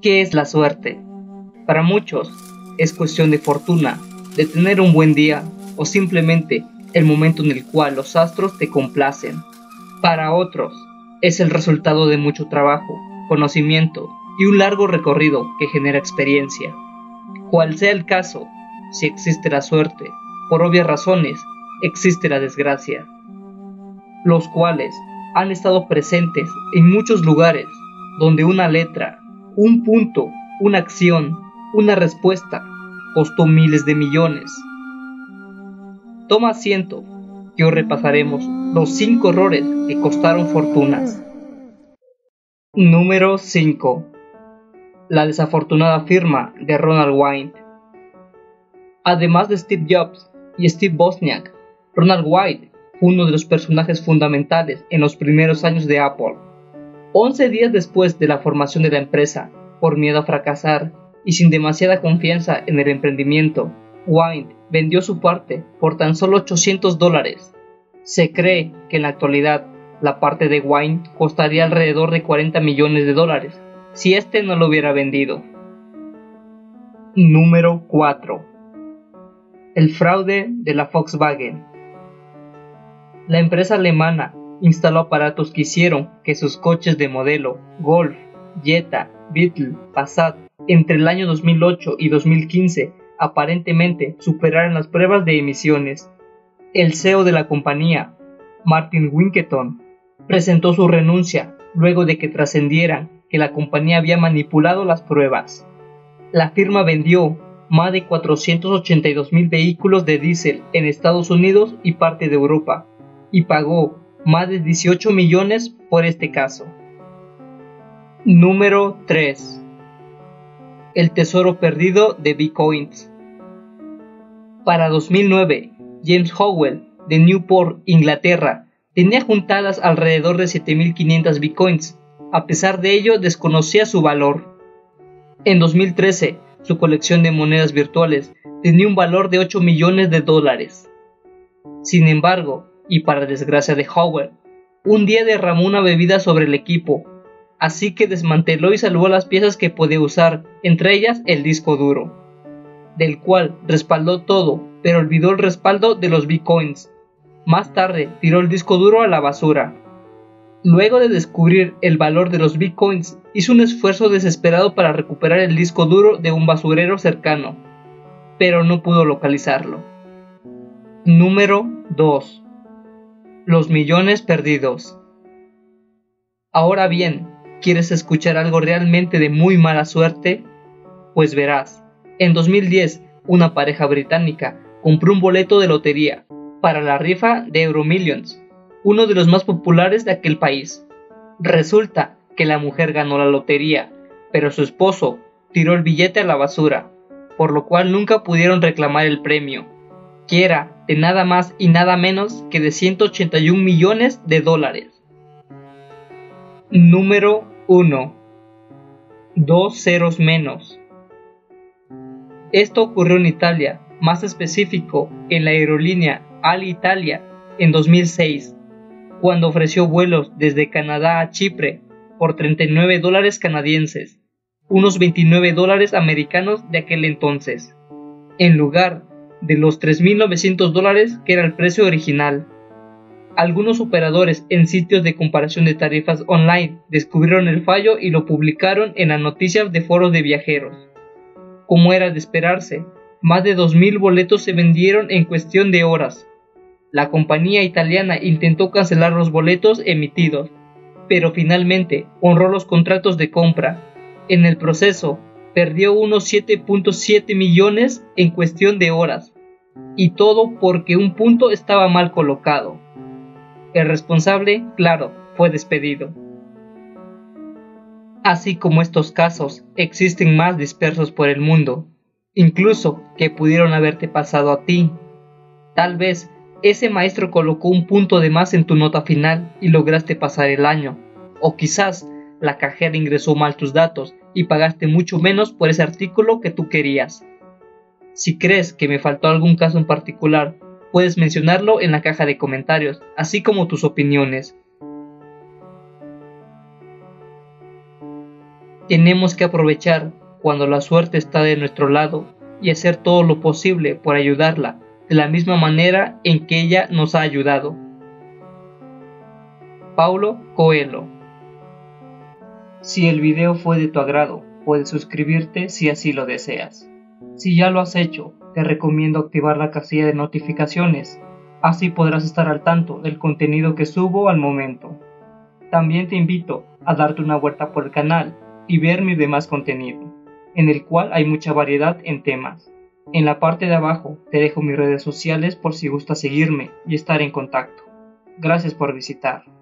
¿Qué es la suerte? Para muchos es cuestión de fortuna, de tener un buen día o simplemente el momento en el cual los astros te complacen. Para otros es el resultado de mucho trabajo, conocimiento y un largo recorrido que genera experiencia. Cual sea el caso, si existe la suerte, por obvias razones, existe la desgracia, los cuales han estado presentes en muchos lugares donde una letra, un punto, una acción, una respuesta costó miles de millones. Toma asiento, que hoy repasaremos los 5 errores que costaron fortunas. Número 5. La desafortunada firma de Ronald White. Además de Steve Jobs y Steve Wozniak, Ronald White fue uno de los personajes fundamentales en los primeros años de Apple. 11 días después de la formación de la empresa, por miedo a fracasar y sin demasiada confianza en el emprendimiento, White vendió su parte por tan solo $800. Se cree que en la actualidad la parte de White costaría alrededor de $40 millones si este no lo hubiera vendido. Número 4. El fraude de la Volkswagen. La empresa alemana instaló aparatos que hicieron que sus coches de modelo Golf, Jetta, Beetle, Passat entre el año 2008 y 2015 aparentemente superaran las pruebas de emisiones. El CEO de la compañía, Martin Winkelton, presentó su renuncia luego de que trascendieran que la compañía había manipulado las pruebas. La firma vendió más de 482,000 vehículos de diésel en Estados Unidos y parte de Europa, y pagó más de 18 millones por este caso. Número 3. El tesoro perdido de Bitcoins. Para 2009, James Howell, de Newport, Inglaterra, tenía juntadas alrededor de 7.500 Bitcoins. A pesar de ello, desconocía su valor. En 2013, su colección de monedas virtuales tenía un valor de $8 millones. Sin embargo, y para desgracia de Howell, un día derramó una bebida sobre el equipo, así que desmanteló y salvó las piezas que podía usar, entre ellas el disco duro, del cual respaldó todo, pero olvidó el respaldo de los Bitcoins. Más tarde tiró el disco duro a la basura. Luego de descubrir el valor de los Bitcoins, hizo un esfuerzo desesperado para recuperar el disco duro de un basurero cercano, pero no pudo localizarlo. Número 2. Los millones perdidos. Ahora bien, ¿quieres escuchar algo realmente de muy mala suerte? Pues verás, en 2010, una pareja británica compró un boleto de lotería para la rifa de Euromillions, uno de los más populares de aquel país. Resulta que la mujer ganó la lotería, pero su esposo tiró el billete a la basura, por lo cual nunca pudieron reclamar el premio, que era de nada más y nada menos que de $181 millones. Número 1. 2 ceros menos. Esto ocurrió en Italia, más específico en la aerolínea Alitalia en 2006, cuando ofreció vuelos desde Canadá a Chipre por $39 canadienses, unos $29 americanos de aquel entonces, en lugar de los $3.900 que era el precio original. Algunos operadores en sitios de comparación de tarifas online descubrieron el fallo y lo publicaron en las noticias de foros de viajeros. Como era de esperarse, más de 2.000 boletos se vendieron en cuestión de horas. La compañía italiana intentó cancelar los boletos emitidos, pero finalmente honró los contratos de compra. En el proceso, perdió unos 7.7 millones en cuestión de horas, y todo porque un punto estaba mal colocado. El responsable, claro, fue despedido. Así como estos casos, existen más dispersos por el mundo, incluso que pudieron haberte pasado a ti. Tal vez ese maestro colocó un punto de más en tu nota final y lograste pasar el año, o quizás la cajera ingresó mal tus datos y pagaste mucho menos por ese artículo que tú querías. Si crees que me faltó algún caso en particular, puedes mencionarlo en la caja de comentarios, así como tus opiniones. Tenemos que aprovechar cuando la suerte está de nuestro lado y hacer todo lo posible por ayudarla de la misma manera en que ella nos ha ayudado. Paulo Coelho. Si el video fue de tu agrado, puedes suscribirte si así lo deseas. Si ya lo has hecho, te recomiendo activar la casilla de notificaciones, así podrás estar al tanto del contenido que subo al momento. También te invito a darte una vuelta por el canal y ver mi demás contenido, en el cual hay mucha variedad en temas. En la parte de abajo te dejo mis redes sociales por si gustas seguirme y estar en contacto. Gracias por visitar.